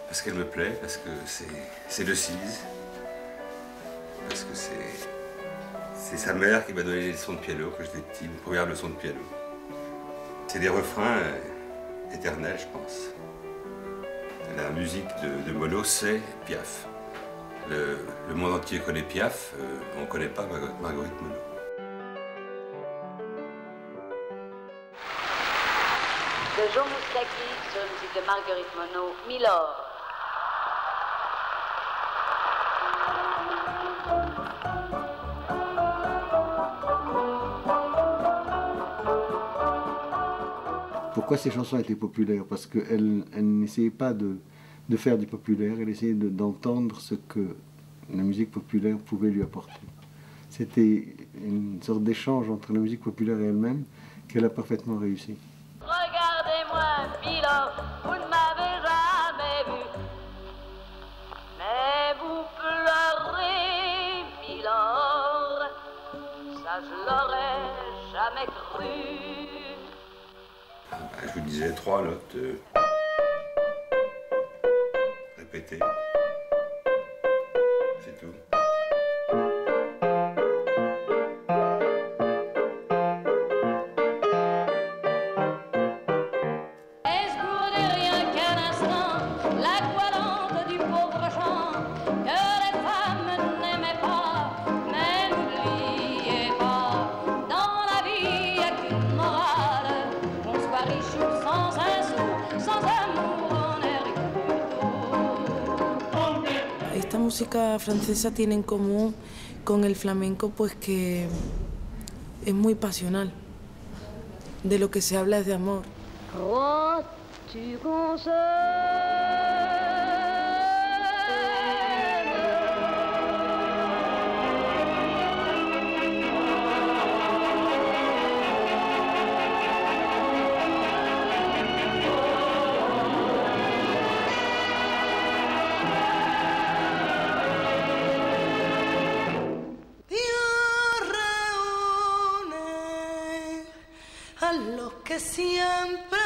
Parce qu'elle me plaît, parce que c'est de Cise, parce que c'est sa mère qui m'a donné les leçons de piano quand j'étais petit, mes premières leçons de piano. C'est des refrains éternels, je pense. La musique de Monod, c'est Piaf. Le monde entier connaît Piaf, on ne connaît pas Marguerite Monod. De Joe Moustaki sur une musique de Marguerite Monod, Milord. Pourquoi ces chansons étaient populaires? Parce qu'elle n'essayait pas de faire du populaire, elle essayait d'entendre ce que la musique populaire pouvait lui apporter. C'était une sorte d'échange entre la musique populaire et elle-même qu'elle a parfaitement réussi. Regardez-moi, Milord, vous ne m'avez jamais vu. Mais vous pleurez, Milord, ça je l'aurais jamais cru. Je vous disais 3 notes. Répétez. C'est tout. Esta música francesa tiene en común con el flamenco pues que es muy pasional. De lo que se habla es de amor. A los que siempre